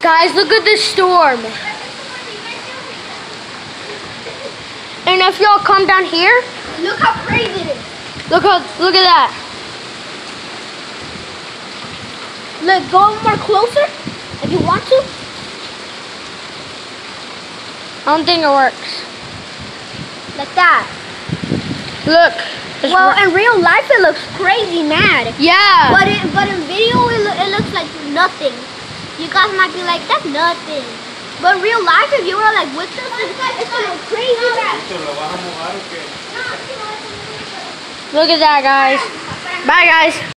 Guys, look at this storm. And if y'all come down here, look how crazy it is. Look at that. Look, go more closer if you want to. I don't think it works. Like that. Look. Well, in real life it looks crazy mad. Yeah. But in video it looks like nothing. You guys might be like, that's nothing. But in real life, if you were like with us, it's gonna look crazy mad. Look at that, guys. Bye, guys.